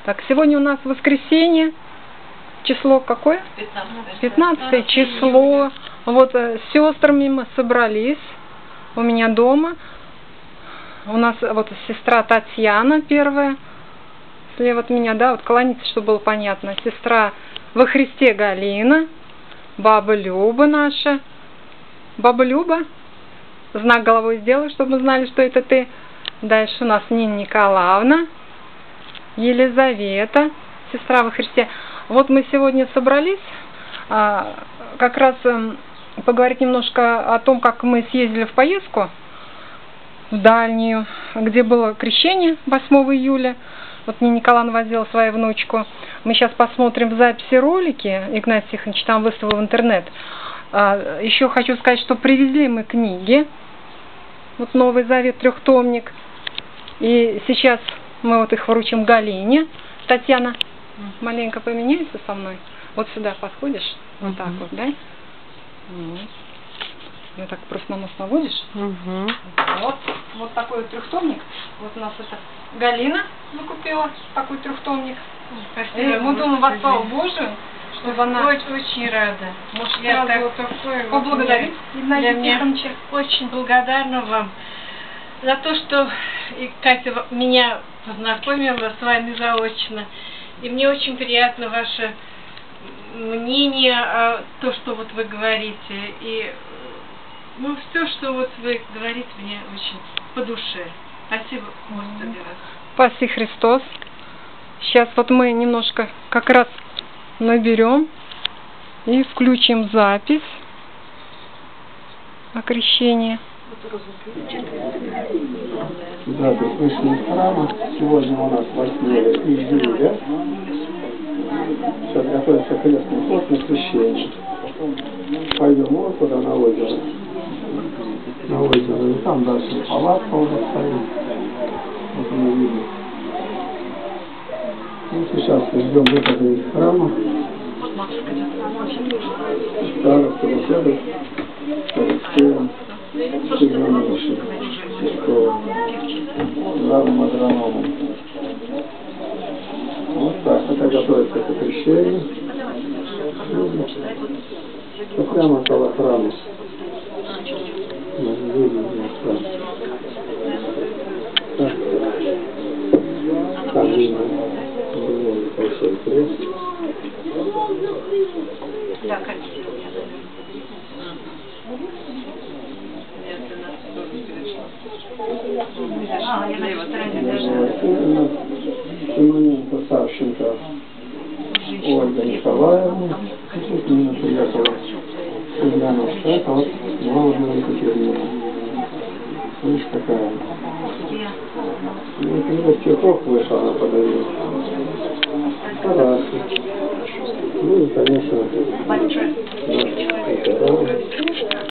Так, сегодня у нас воскресенье. Число какое? 15 число. Вот с сестрами мы собрались у меня дома. У нас вот сестра Татьяна первая. Слева от меня, да, вот кланяется, чтобы было понятно. Сестра во Христе Галина. Баба Люба наша. Баба Люба. Знак головой сделай, чтобы мы знали, что это ты. Дальше у нас Нина Николаевна. Елизавета, сестра во Христе. Вот мы сегодня собрались как раз поговорить немножко о том, как мы съездили в поездку в дальнюю, где было крещение 8 июля. Вот Нина Николаевна возила свою внучку. Мы сейчас посмотрим в записи ролики. Игнатий Тихонович там выставил в интернет. Еще хочу сказать, что привезли мы книги. Вот Новый Завет, 3-томник. И сейчас мы вот их вручим Галине. Татьяна, маленько поменяется со мной. Вот сюда подходишь. Вот так вот, да? Ну так просто на нос наводишь. Вот такой вот 3-томник. Вот у нас это Галина закупила такой 3-томник. Спасибо. Мы думаем во славу Божию, чтобы она... Очень рада. Может, я сразу поблагодарить Игнатия Тихоновича. Очень благодарна вам за то, что Катя меня познакомила с вами заочно. И мне очень приятно ваше мнение, то, что вот вы говорите. И ну, все, что вот вы говорите, мне очень по душе. Спасибо, Господи, вас. Спаси Христос. Сейчас вот мы немножко как раз наберем и включим запись о крещении. Запись вышли из храма. Сегодня у нас 8 июля. Сейчас готовится крестный ход на крещение. Пойдем вот туда на озеро. На озеро. И там дальше палатка уже стоит. Вот мы видим. Ну, сейчас ждем выхода из храма. Староста беседы с Алексеем Семеновичем Сесковым, главным агрономом. Вот так, это готовится к крещению. Вот прямо около храма. Видим, так. Там видно большой крест. Да, Симоненко Савченко Ольга Николаевна. Тут мне приехала Ульяновская. Это вот главная Екатерина. Видишь, какая. Ну, когда стихов вышла, она подарила. Тарасы. Ну и, конечно,